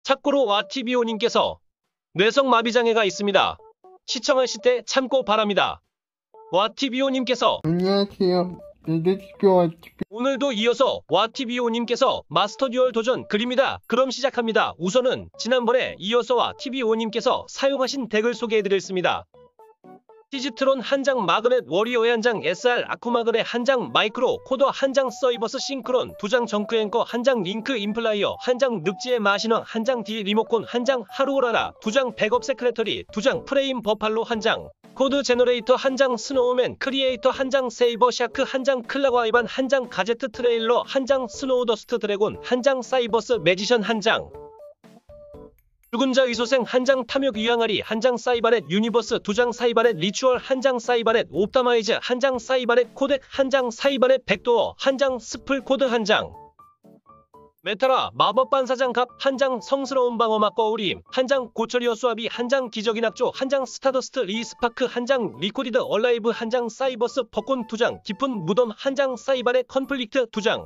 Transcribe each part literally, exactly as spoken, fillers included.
착고로 와티비오님께서 뇌성마비장애가 있습니다. 시청하실 때 참고 바랍니다. 와티비오님께서 안녕하세요. 넷플릭스 와티비 오늘도 이어서 와티비오님께서 마스터듀얼 도전 그립니다. 그럼 시작합니다. 우선은 지난번에 이어서 와티비오님께서 사용하신 덱을 소개해드렸습니다. 시즈트론 한 장, 마그넷 워리어의 한 장, 에스알 아쿠마그넷 한 장, 마이크로 코더 한 장, 서이버스 싱크론 두 장, 정크 앵커 한 장, 링크 인플라이어 한 장, 늪지의 마신왕 한 장, 디 리모콘 한 장, 하루오라라 두 장, 백업 세크레터리 두 장, 프레임 버팔로 한 장, 코드 제너레이터 한 장, 스노우맨 크리에이터 한 장, 세이버 샤크 한 장, 클라과이반 한 장, 가제트 트레일러 한 장, 스노우더스트 드래곤 한 장, 사이버스 매지션 한 장, 죽은 자 의소생 한 장, 탐욕 위항아리 한 장, 사이바넷 유니버스 두 장, 사이바넷 리추얼 한 장, 사이바넷 옵타마이즈 한 장, 사이바넷 코덱 한 장, 사이바넷 백도어 한 장, 스플 코드 한 장, 메타라 마법 반사장 갑 한 장, 성스러운 방어막 거울임 한 장, 고철이어 수압이 한 장, 기적인 낙조 한 장, 스타더스트 리스파크 한 장, 리코디드 얼라이브 한 장, 사이버스 벚꽃 두 장, 깊은 무덤 한 장, 사이바넷 컨플릭트 두 장,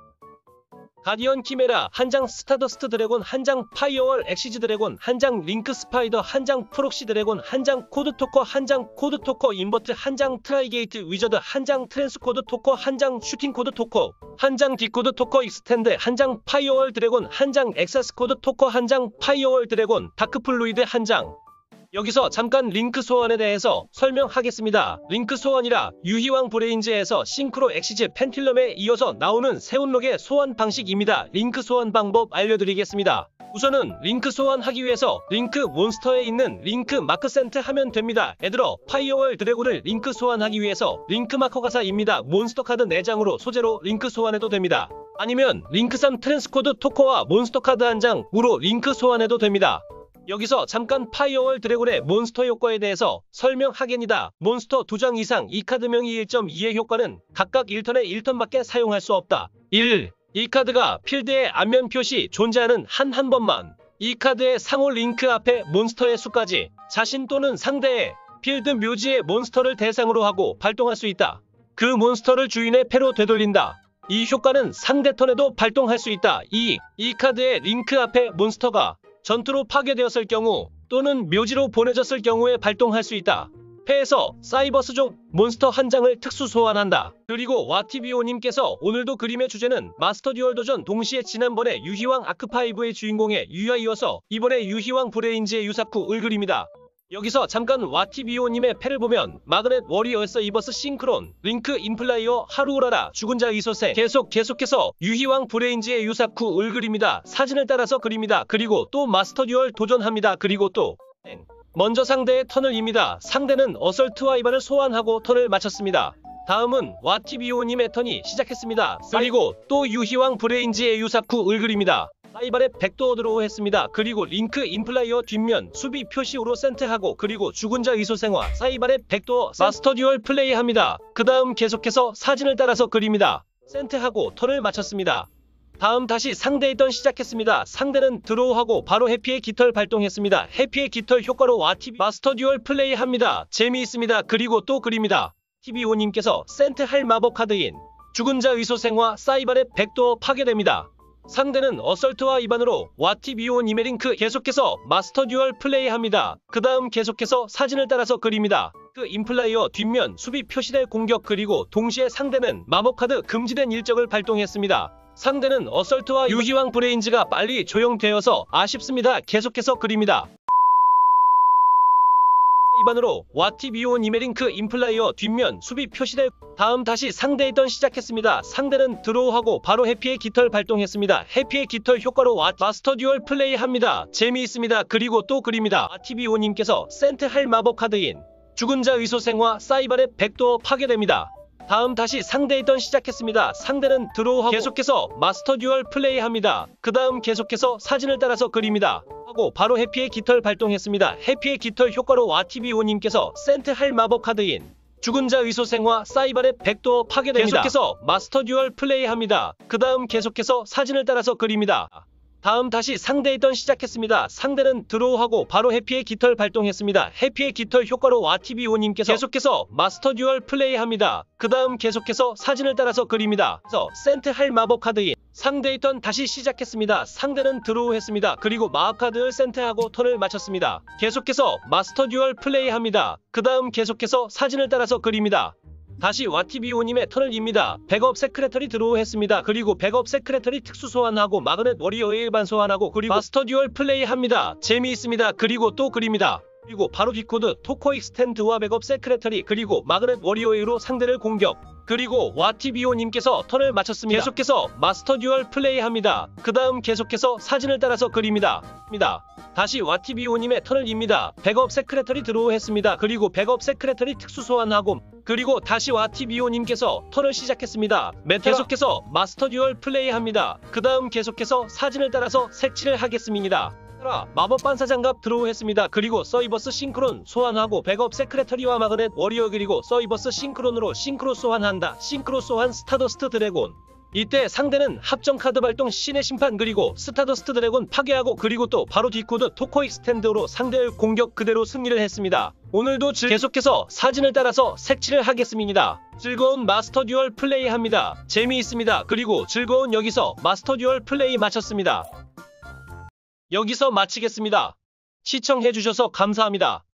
가디언 키메라 한 장, 스타더스트 드래곤 한 장, 파이어월 엑시즈 드래곤 한 장, 링크 스파이더 한 장, 프록시 드래곤 한 장, 코드 토커 한 장, 코드 토커 인버트 한 장, 트라이게이트 위저드 한 장, 트랜스코드 토커 한 장, 슈팅 코드 토커 한 장, 디코드 토커 익스텐드 한 장, 파이어월 드래곤 한 장, 엑사스 코드 토커 한 장, 파이어월 드래곤 다크플루이드 한 장. 여기서 잠깐 링크 소환에 대해서 설명하겠습니다. 링크 소환이라 유희왕 브레인즈에서 싱크로 엑시즈 펜틸럼에 이어서 나오는 세운록의 소환 방식입니다. 링크 소환 방법 알려드리겠습니다. 우선은 링크 소환하기 위해서 링크 몬스터에 있는 링크 마크 센트 하면 됩니다. 예들어 파이어월 드래곤을 링크 소환하기 위해서 링크 마커 가사입니다. 몬스터 카드 네 장으로 소재로 링크 소환해도 됩니다. 아니면 링크 삼 트랜스코드 토커와 몬스터 카드 한 장으로 링크 소환해도 됩니다. 여기서 잠깐 파이어월 드래곤의 몬스터 효과에 대해서 설명하겠습니다. 몬스터 두 장 이상 이 카드명이 일 점 이의 효과는 각각 일 턴에 일 턴밖에 사용할 수 없다. 일. 이 카드가 필드에 안면 표시 존재하는 한 한 번만 이 카드의 상호 링크 앞에 몬스터의 수까지 자신 또는 상대의 필드 묘지의 몬스터를 대상으로 하고 발동할 수 있다. 그 몬스터를 주인의 패로 되돌린다. 이 효과는 상대 턴에도 발동할 수 있다. 이. 이 카드의 링크 앞에 몬스터가 전투로 파괴되었을 경우 또는 묘지로 보내졌을 경우에 발동할 수 있다. 패에서 사이버스족 몬스터 한 장을 특수 소환한다. 그리고 와티비오님께서 오늘도 그림의 주제는 마스터듀얼 도전 동시에 지난번에 유희왕 아크파이브의 주인공의 유야 이어서 이번에 유희왕 브레인즈의 유사쿠 을 그립니다. 여기서 잠깐 와티비오님의 패를 보면 마그넷 워리어에서 이버스 싱크론, 링크 인플라이어, 하루오라라, 죽은 자 이소생 계속 계속해서 유희왕 브레인즈의 유사쿠 을 그립니다. 사진을 따라서 그립니다. 그리고 또 마스터듀얼 도전합니다. 그리고 또 먼저 상대의 턴을 입니다. 상대는 어설트와 이반을 소환하고 턴을 마쳤습니다. 다음은 와티비오님의 턴이 시작했습니다. 그리고 또 유희왕 브레인즈의 유사쿠 을 그립니다. 사이바렛 백도어 드로우 했습니다. 그리고 링크 인플라이어 뒷면 수비 표시으로 센트하고 그리고 죽은 자 의소생화 사이바렛 백도어 마스터 듀얼 플레이합니다. 그 다음 계속해서 사진을 따라서 그립니다. 센트하고 턴을 마쳤습니다. 다음 다시 상대의 턴 시작했습니다. 상대는 드로우하고 바로 해피의 깃털 발동했습니다. 해피의 깃털 효과로 와티비 마스터 듀얼 플레이합니다. 재미있습니다. 그리고 또 그립니다. 티비오님께서 센트할 마법 카드인 죽은 자 의소생화 사이바렛 백도어 파괴됩니다. 상대는 어설트와 이반으로 와티비오님의 링크 계속해서 마스터 듀얼 플레이합니다. 그 다음 계속해서 사진을 따라서 그립니다. 그 인플라이어 뒷면 수비 표시될 공격 그리고 동시에 상대는 마법카드 금지된 일적을 발동했습니다. 상대는 어설트와 유희왕 브레인즈가 빨리 조용되어서 아쉽습니다. 계속해서 그립니다. 이반으로 와티비오님의 링크 인플라이어 뒷면 수비 표시될 다음 다시 상대의 턴 시작했습니다. 상대는 드로우하고 바로 해피의 깃털 발동했습니다. 해피의 깃털 효과로 와 마스터 듀얼 플레이합니다. 재미있습니다. 그리고 또 그립니다. 와티비오님께서 센트할 마법 카드인 죽은 자 의소생화 사이바렛 백도어 파괴됩니다. 다음 다시 상대의 턴 시작했습니다. 상대는 드로우하고 계속해서 마스터 듀얼 플레이합니다. 그 다음 계속해서 사진을 따라서 그립니다. 하고 바로 해피의 깃털 발동했습니다. 해피의 깃털 효과로 와티비오님께서 센트할 마법 카드인 죽은 자 의소생화 사이바렛 백도어 파괴됩니다. 계속해서 마스터 듀얼 플레이합니다. 그 다음 계속해서 사진을 따라서 그립니다. 다음 다시 상대 있던 시작했습니다. 상대는 드로우하고 바로 해피의 깃털 발동했습니다. 해피의 깃털 효과로 와티비오님께서 계속해서 마스터 듀얼 플레이합니다. 그 다음 계속해서 사진을 따라서 그립니다. 그래서 센트할 마법 카드인 상대 있던 다시 시작했습니다. 상대는 드로우했습니다. 그리고 마법 카드를 센트하고 턴을 마쳤습니다. 계속해서 마스터 듀얼 플레이합니다. 그 다음 계속해서 사진을 따라서 그립니다. 다시 와티비오님의 턴을 입니다. 백업 세크레터리 드로우했습니다. 그리고 백업 세크레터리 특수 소환하고 마그넷 워리어의 일반 소환하고 그리고 마스터 듀얼 플레이합니다. 재미있습니다. 그리고 또 그립니다. 그리고 바로 뒷코드 토코 익스텐드와 백업 세크레터리 그리고 마그넷 워리어로 상대를 공격. 그리고 와티비오님께서 턴을 마쳤습니다. 계속해서 마스터 듀얼 플레이합니다. 그 다음 계속해서 사진을 따라서 그립니다. 다시 와티비오님의 턴을 입니다. 백업 세크레터리 드로우했습니다. 그리고 백업 세크레터리 특수 소환하고 그리고 다시 와티비오님께서 턴을 시작했습니다. 계속해서 마스터 듀얼 플레이합니다. 그 다음 계속해서 사진을 따라서 색칠을 하겠습니다. 마법 반사 장갑 드로우했습니다. 그리고 서이버스 싱크론 소환하고 백업 세크레터리와 마그넷 워리어 그리고 서이버스 싱크론으로 싱크로 소환한다. 싱크로 소환 스타더스트 드래곤. 이때 상대는 합정 카드 발동 신의 심판 그리고 스타더스트 드래곤 파괴하고 그리고 또 바로 뒷코드 토코 익스텐드로 상대를 공격 그대로 승리를 했습니다. 오늘도 즐... 계속해서 사진을 따라서 색칠을 하겠습니다. 즐거운 마스터 듀얼 플레이합니다. 재미있습니다. 그리고 즐거운 여기서 마스터 듀얼 플레이 마쳤습니다. 여기서 마치겠습니다. 시청해주셔서 감사합니다.